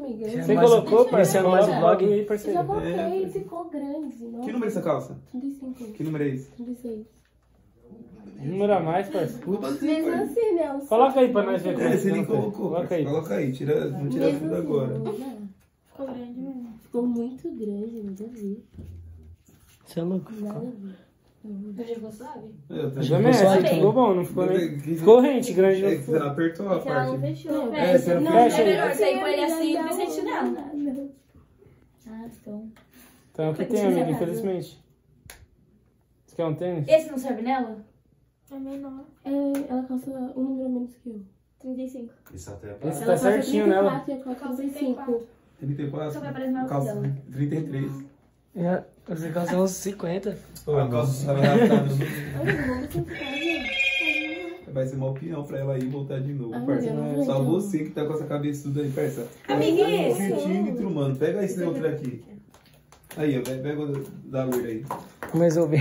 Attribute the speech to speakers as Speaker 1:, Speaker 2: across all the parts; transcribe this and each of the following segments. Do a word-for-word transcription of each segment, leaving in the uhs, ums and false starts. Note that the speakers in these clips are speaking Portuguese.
Speaker 1: amiga.
Speaker 2: Você colocou, parecendo mais o blog aí,
Speaker 1: Eu
Speaker 2: parceiro?
Speaker 1: já coloquei, é. Ficou grande. Nossa.
Speaker 3: Que número é essa calça?
Speaker 1: trinta e cinco.
Speaker 3: Que número é esse?
Speaker 1: trinta e seis.
Speaker 2: Número a mais, parceiro.
Speaker 1: Mesmo assim, Nelson.
Speaker 2: Coloca aí pra nós ver como
Speaker 3: É,
Speaker 2: é
Speaker 3: você nem
Speaker 2: que
Speaker 3: colocou.
Speaker 2: Coloca aí.
Speaker 3: Coloca aí, tira, não tira
Speaker 1: Mesmo
Speaker 3: tudo
Speaker 1: assim,
Speaker 3: agora.
Speaker 1: não, não. Ficou grande mesmo. Ficou muito grande, nada a ver.
Speaker 2: Você é louco?
Speaker 1: Nada a ver. Você já sabe?
Speaker 2: Já merece, ficou bom, não ficou nem... Ficou rente, grande.
Speaker 3: É que você não apertou a
Speaker 1: É que ela não
Speaker 3: parte.
Speaker 1: fechou.
Speaker 3: É, você não
Speaker 1: não,
Speaker 3: fecha.
Speaker 1: é melhor sair com ele assim do que sem chinelo.
Speaker 4: Ah, então.
Speaker 2: Então é o que tem, amigo, infelizmente. Você quer um tênis?
Speaker 4: Esse não serve nela?
Speaker 1: É menor. É, ela calça um número a menos que eu. trinta e cinco.
Speaker 3: Isso até
Speaker 2: Esse tá certinho nela.
Speaker 1: trinta e quatro e eu calço trinta e cinco.
Speaker 3: trinta e quatro.
Speaker 4: Só vai parecer mais
Speaker 3: Calça
Speaker 4: dela.
Speaker 3: trinta e três.
Speaker 2: É, você calça uns cinquenta.
Speaker 3: Pô, a calça tava adaptada.
Speaker 1: Ai, não, você faz.
Speaker 3: Vai ser mal peão pra ela ir e voltar de novo,
Speaker 1: Ai,
Speaker 3: parça.
Speaker 1: meu Deus,
Speaker 3: Só
Speaker 1: não.
Speaker 3: você que tá com essa cabeça tudo aí, parça.
Speaker 4: Amiguinho.
Speaker 3: Centímetro, mano. Pega esse outro aqui. Aí, ó. Pega o da loira aí.
Speaker 2: Mas eu vi.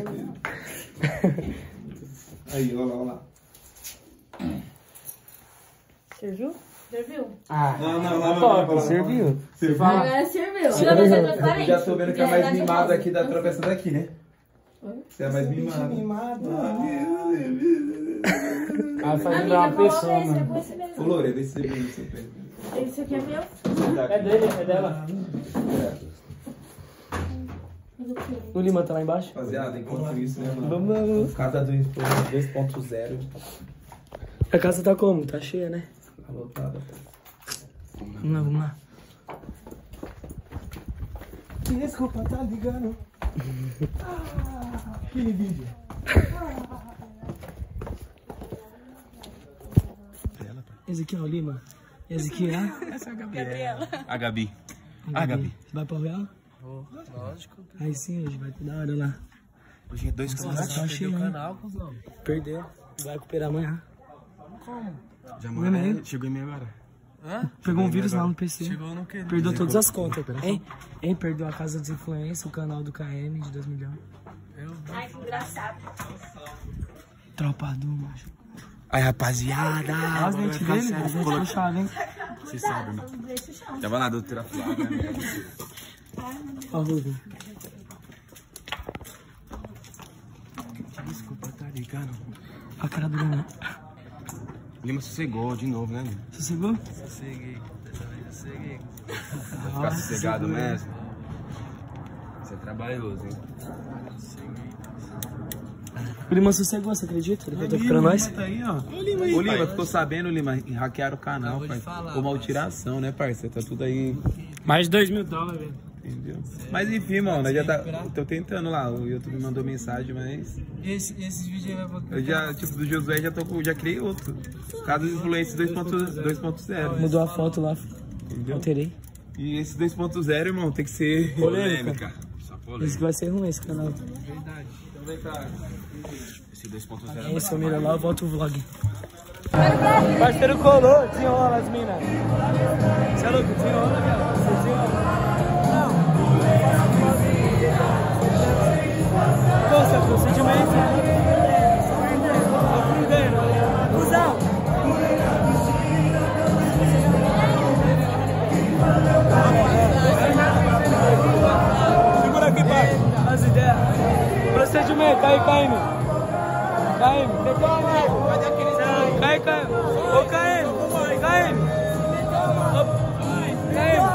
Speaker 3: Aí, ó lá, ó lá.
Speaker 4: Serviu? Serviu?
Speaker 2: Ah,
Speaker 3: Não, não, não, não.
Speaker 2: top,
Speaker 3: não, não,
Speaker 2: serviu.
Speaker 3: Você
Speaker 2: Fala.
Speaker 1: Agora serviu.
Speaker 4: Você vai ser
Speaker 3: Eu
Speaker 4: transparente.
Speaker 3: já tô vendo que é a mais
Speaker 4: Verdade,
Speaker 3: mimada
Speaker 4: rosa.
Speaker 3: aqui da tropa essa daqui, né? Você é a mais mimada.
Speaker 2: Mimada.
Speaker 3: Ah, meu Deus.
Speaker 2: Ah, faz
Speaker 4: Amiga,
Speaker 2: lembrar uma
Speaker 4: coloca
Speaker 2: pessoa,
Speaker 4: esse, é
Speaker 2: mano.
Speaker 4: com esse mesmo.
Speaker 3: Ô, Loura, vê se você vê no seu pé.
Speaker 4: Esse aqui é meu.
Speaker 2: É dele, é dela. O Lima tá lá embaixo?
Speaker 3: Rapaziada, enquanto isso, né, mano?
Speaker 2: Vamos, vamos.
Speaker 3: Casa do dois ponto zero.
Speaker 2: A casa tá como? Tá cheia, né?
Speaker 3: Tá lotada.
Speaker 2: Vamos lá, vamos lá.
Speaker 5: Desculpa, tá ligando? Ah, aquele vídeo.
Speaker 2: Esse aqui é o Lima. Esse aqui é
Speaker 5: Essa é a Gabriela.
Speaker 3: A Gabi. A Gabi.
Speaker 2: Vai pra Real?
Speaker 5: Lógico.
Speaker 2: Aí sim, hoje vai ter da hora lá.
Speaker 3: Hoje é dois canais.
Speaker 2: Tá cheio, hein?
Speaker 5: Canal, cuzão.
Speaker 2: Perdeu. Vai recuperar amanhã.
Speaker 5: Como?
Speaker 3: Já
Speaker 2: Não é mesmo?
Speaker 3: morreu. Chegou em mim agora.
Speaker 5: Hã?
Speaker 2: Pegou um vírus lá no P C.
Speaker 5: Chegou no quê?
Speaker 2: Perdeu todas as contas. Hein? Hein? Perdeu a casa dos influencers, o canal do K M de dois milhões.
Speaker 4: Ai, que engraçado.
Speaker 2: Tropa do macho.
Speaker 3: Aí, rapaziada.
Speaker 2: Olha as dentes dele, as dentes puxadas, hein?
Speaker 3: Você sabe, né? Tava na doutora Flávia, né?
Speaker 2: Ó, Rubio.
Speaker 3: Desculpa, tá ligado?
Speaker 2: A cara do Lima.
Speaker 3: Lima sossegou de novo, né? Lima?
Speaker 2: Sossegou?
Speaker 5: Sosseguei. Dessa vez eu sosseguei.
Speaker 3: Vai ficar sossegado mesmo? Você é trabalhoso, hein?
Speaker 2: O Lima sossegou, você acredita? Ele contou aqui pra nós.
Speaker 3: Tá aí, ó. O Lima, aí, Ô, Lima ficou sabendo, Lima, hackearam o canal, pai. Foi uma alteração, né, parceiro? Tá tudo aí.
Speaker 2: Mais de dois mil dólares, velho.
Speaker 3: Entendeu? Mas enfim, mano, nós já tá. Tô tentando lá. O YouTube mandou mensagem, mas.
Speaker 5: Esse, esses vídeos aí vai pra...
Speaker 3: Eu já, tipo, do Josué já tô com. Já criei outro. Caso dos influencers dois ponto zero.
Speaker 2: Mudou a foto lá.
Speaker 3: Entendeu?
Speaker 2: Alterei.
Speaker 3: E esse dois ponto zero, irmão, tem que ser
Speaker 2: Polêmica.
Speaker 3: Só
Speaker 2: Esse
Speaker 3: polêmica.
Speaker 2: que vai ser ruim, esse canal.
Speaker 3: Verdade. Então vem cá. Esse dois ponto zero.
Speaker 2: Esse eu miro lá, eu volto o vlog. Parceiro colou, desenrola as minas. Você é louco? Desenrola, cara. Você desenrola. Nossa, procedimento. Aprendendo. Cusão. Segura aqui, pai. As ideias. Procedimento, aí, K M. K M. Cai, cai. Ô, K M. K M. K M.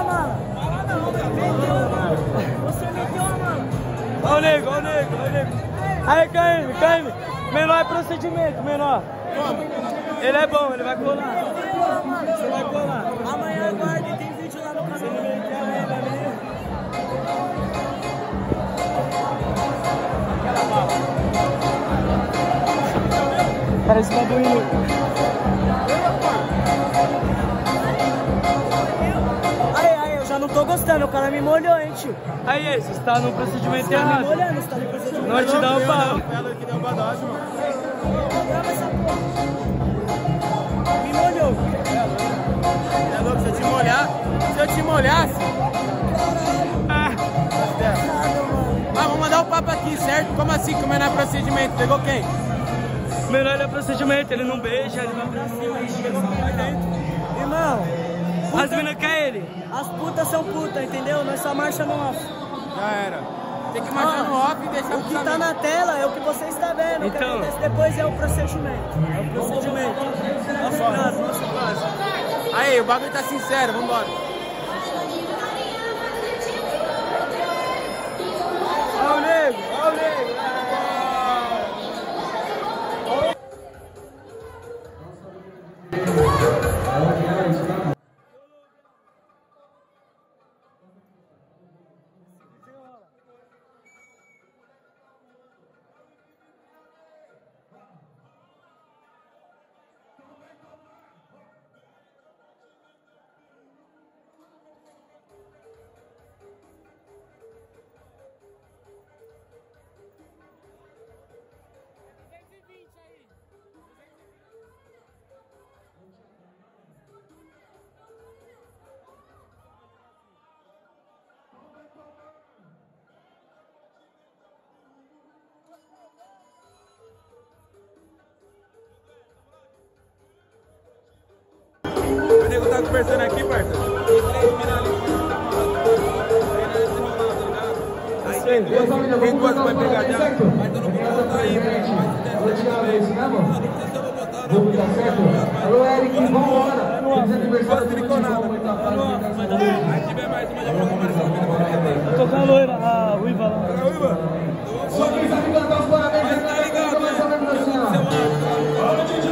Speaker 2: Você meteu a mão. Olha o nego, olha o nego, olha o nego. Aí, K M, K M. Menor é procedimento, menor. Ele é bom, ele vai colar. Você vai colar. Amanhã aguarde, tem vídeo lá no canal. Você não meteu a ele ali. Parece babuíno. Aí, aí, eu já não tô gostando, o cara me molhou, hein, tio. Aí, esse, você tá no procedimento errado. Tá me molhando, você tá no procedimento errado. Não te dá o pau.
Speaker 5: Ela que deu o badagem, mano.
Speaker 2: Grava essa porra. Me molhou.
Speaker 5: É louco, se eu te molhar, se eu te molhasse...
Speaker 2: Ah,
Speaker 5: Ah, vamos mandar o papo aqui, certo? Como assim que o menor procedimento? Pegou quem?
Speaker 2: o melhor é procedimento, ele não beija, ele vai pra cima, ele chega lá dentro. Irmão, as minas querem ele.
Speaker 6: as putas são putas, entendeu? Nós só marcha no off.
Speaker 5: Já era. Tem que marchar no off e deixar
Speaker 6: O que tá na tela é o que você está vendo. O que
Speaker 2: Então.
Speaker 6: acontece depois é o procedimento. É o procedimento. Nosso caso, nosso caso.
Speaker 5: Aí, o bagulho tá sincero, vambora.
Speaker 2: Olha o nego, olha o nego.
Speaker 3: O nego tá conversando aqui, parça. Tem duas pra pegar já. Mas todo mundo tá aí,
Speaker 7: Vamos dar certo? Alô, Eric, vambora! Feliz aniversário do futebol, muita paz.
Speaker 3: Se tiver mais uma, já vou conversar.
Speaker 2: Eu tô com a loira, a Ruiva lá.
Speaker 7: Só quem sabe cantar os parabéns,
Speaker 3: Mas tá ligado, né?
Speaker 7: começa a lembrancinha.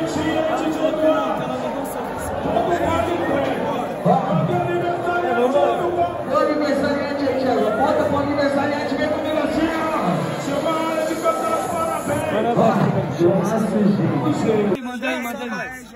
Speaker 7: Meu aniversariante aí, Thiago. Bota pro aniversariante, vem comigo assim, ó. Chama ele de cantar os parabéns.
Speaker 2: Manda aí, manda aí.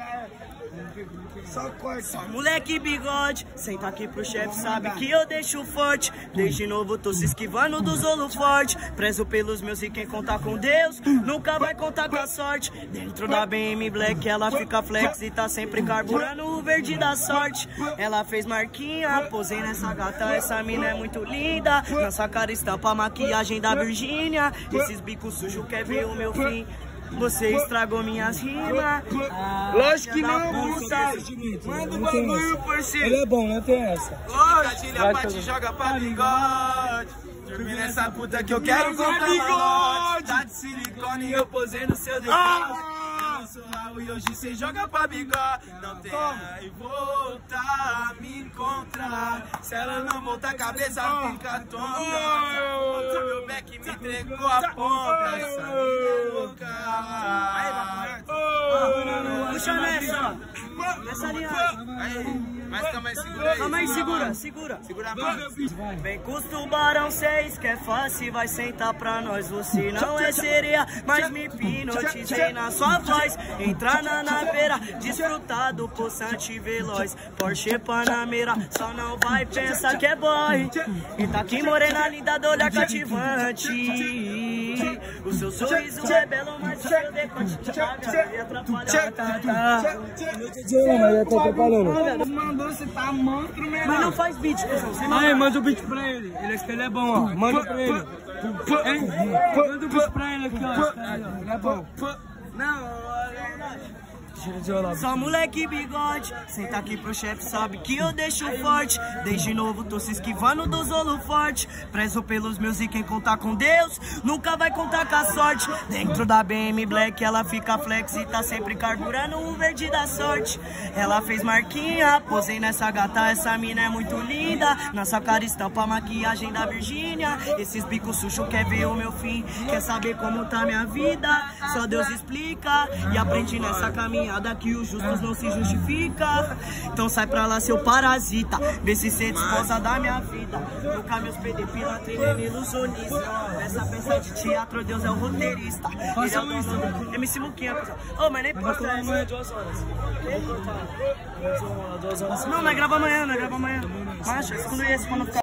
Speaker 6: Só moleque bigode, senta aqui pro chefe, sabe que eu deixo forte. Desde novo tô se esquivando dos holoforte. Prezo pelos meus e quem contar com Deus nunca vai contar com a sorte. Dentro da B M Black ela fica flex e tá sempre carburando o verde da sorte. Ela fez marquinha, posei nessa gata, essa mina é muito linda. Nossa cara estampa a maquiagem da Virgínia. Esses bicos sujos quer ver o meu fim. Você estragou minhas rimas. Ah,
Speaker 2: Lógico que
Speaker 6: filha da
Speaker 2: não,
Speaker 6: puta.
Speaker 2: sabe?
Speaker 6: Manda o
Speaker 2: Não tem
Speaker 6: bagulho,
Speaker 2: essa.
Speaker 6: parceiro.
Speaker 2: Ele é bom, não tem essa.
Speaker 5: Gatilha pra te joga pra bigode. Dormi nessa puta que eu quero comprar bigode. Tá de silicone e eu posei no seu decote. Eu sou Raul e hoje cê joga pra bigode. Não tem aí voltar a me encontrar. Se ela não voltar a cabeça fica tonta. Meu back me entregou a ponta. Essa mina é louca.
Speaker 6: Puxa nessa, nessa linha.
Speaker 5: Aí, mas calma aí, segura aí.
Speaker 6: Calma aí, segura, segura.
Speaker 5: Segura a mão.
Speaker 6: Vem com os tubarão, seis que é fácil, vai sentar pra nós. Você não é sereia, mas me hipnotizei na sua voz. Entrar na naveira, desfrutar do poçante veloz. Porsche Panamera, só não vai pensar que é boy. E tá aqui morena linda do olhar cativante. O seu sorriso é belo, mas o seu decote me atrapalha.
Speaker 2: Mas eu tô atrapalhando.
Speaker 6: Mandou, você tá monstro, mesmo. Mas não faz beat, pessoal. Você não
Speaker 2: Aí, manda o beat pra ele. Ele, esse ele é bom, ó. Manda pra ele. Hein? Manda o beat pra ele aqui, ó. Esse cara aí, ó. Ele é bom.
Speaker 6: Não, é verdade.
Speaker 2: Tira de olá.
Speaker 6: Só moleque bigode, senta aqui pro chefe, sabe que eu deixo forte. Desde novo tô se esquivando dos holoforte. Prezo pelos meus e quem contar com Deus nunca vai contar com a sorte. Dentro da B M Black ela fica flex e tá sempre carburando o verde da sorte. Ela fez marquinha, posei nessa gata, essa mina é muito linda. Nossa cara estampa a maquiagem da Virgínia. Esses bicos sujos quer ver o meu fim, quer saber como tá minha vida. Só Deus explica e aprendi nessa caminhada que os justos não se justifica. Então sai pra lá, seu parasita, vê se sente esposa da minha vida. Nunca me hospedei pela trilha ilusionista. Nessa peça de teatro, Deus é o roteirista. Ele é o dono do M C Muquinha, pessoal. Ô, mas nem posta essa.
Speaker 2: Amanhã duas horas. Eu vou cortar. Duas horas.
Speaker 6: Não, nós grava amanhã, nós grava amanhã. Macha, exclui esse pra não ficar.